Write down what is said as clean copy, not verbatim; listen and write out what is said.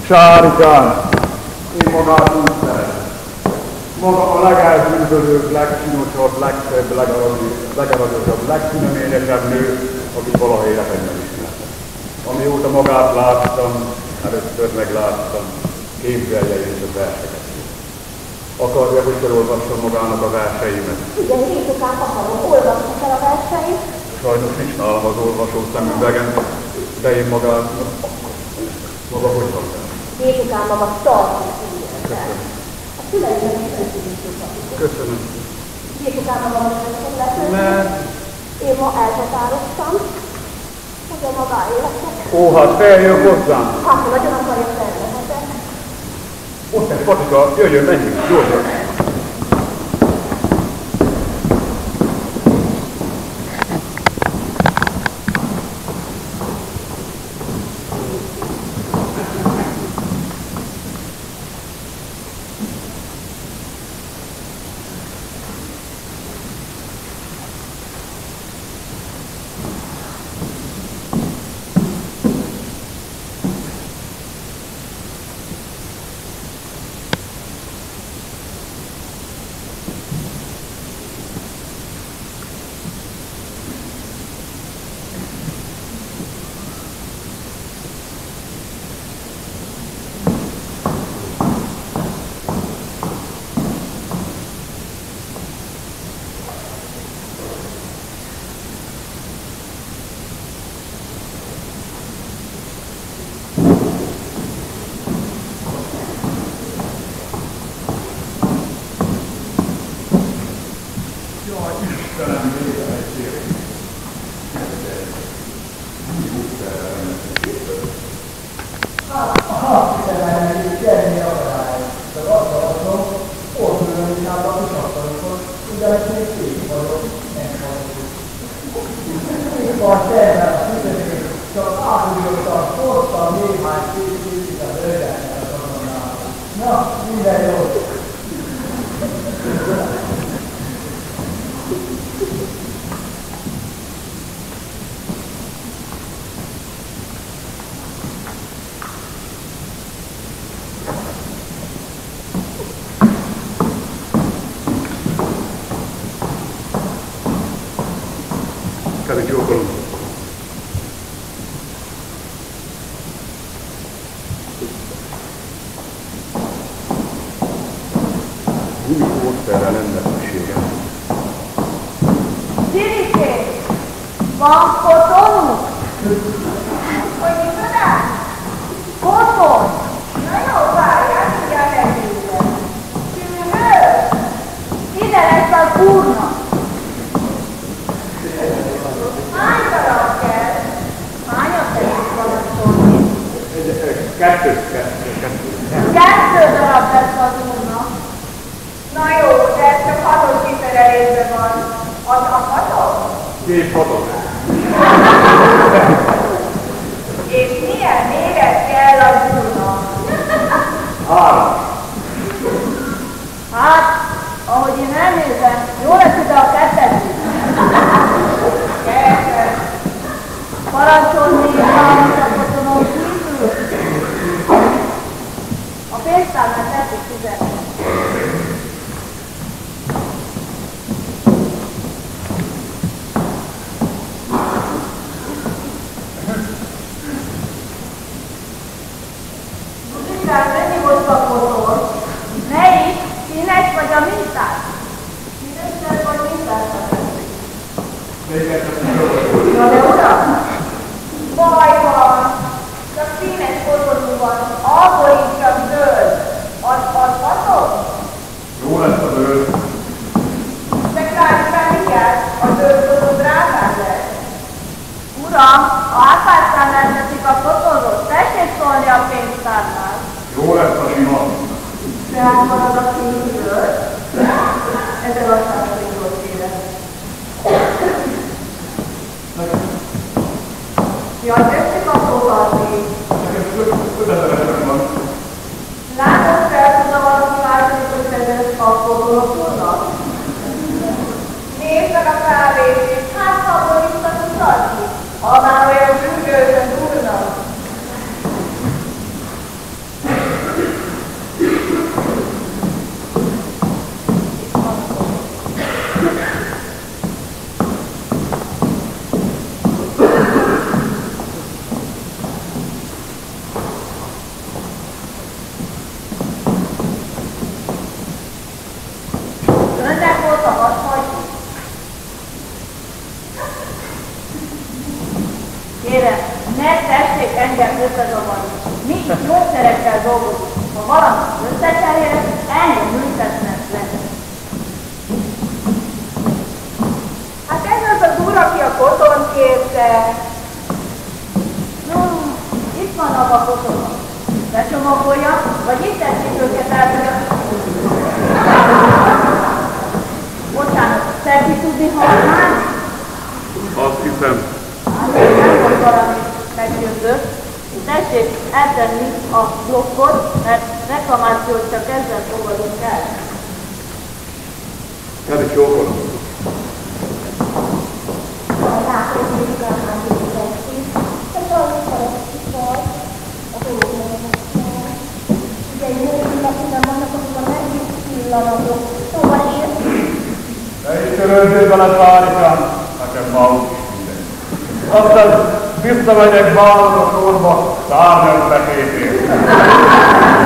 Sárikám, én magát úgy szeretem. Maga a legelbűzölőbb, legcsinosabb, legszebb, legaranyossabb, legfinoményesebb nő, akit valaha életemben ismertem. Amióta magát láttam, először megláttam, képzelje is a verseket. Akarja, hogy felolvassam magának a verseimet? Igen, Jézukám, akarom, olvasni fel a verseit. Sajnos nincs nálam az olvasó szemüvegem, de én maga hogy van? Jézukám, maga tartani szívesen. A szüleimet is összegyűjtők. Köszönöm. Jézukám, maga most nem lesz. Mert... Én ma elhatároztam, hogy a maga életek. Ó, hát feljön hozzám. Hát, ha nagyon akarja felvehetek. Ott egy patika, jöjjön, menjünk, gyorsan. Van fotónunk? Hogy micsoda? Fotón? Na jó, várjál, mindjárt megnézem. Tűnő? Ide lesz az úrnak. Hány darab kell? Hányat tegyünk valamit? Kettő. Kettő darab lesz az úrnak. Na jó, de ez csak hatos kiszerelésben van. Az a hatos? Két hatos. És milyen méret kell az úrnak? 3. Hát, ahogy én elnézem, jó lesz ide a kettesig. Kettes. Parancsolni a fotonon kívül. A pénztárnál teszik fizetni. Mennyi volt a fotón? Melyik? Színes vagy a mintás? Színes vagy mintás? Na de uram! Baj van! Csak színes fotónunk van, abból így csak zöld. Az hatok? Jó lesz a zöld. De kártyán mi kell? A zöld fotó drágán lesz. Uram, ha átpártánál teszik a fotóról, tessék szólni a pénztárnál. Jó lesz a sima. Tehát marad a színről. Ezzel a százalékról kérem. Jaj, tessék a fogadni. Látod, fel tudna valaki váltani, hogy ezzel a fotóról tudnak? Nézd meg a kávét, hát ha abból vissza tudsz adni. Ha már olyan bűnösen úrnak. engem összezavarni. Mi gyógyszerekkel dolgozunk. Ha valami összecserélek, engem ültetnek le. Hát ez az az úr, aki a koton kérte. No, itt van a kotonom. Becsomagolja, vagy itt teszik őket át, hogy bocsánat, szeretnék tudni használni? Azt hiszem. Hát, nem volt valami meggyőző. Tessék eltenni a blokkot, mert reklamációt csak ezzel fogadunk el. Hát is jó van. Ne is törődjél vele, Tárikám, nekem ma úgy is mindegy. Aztán visszamegyek Bálonos úrba, szárnyas betétért.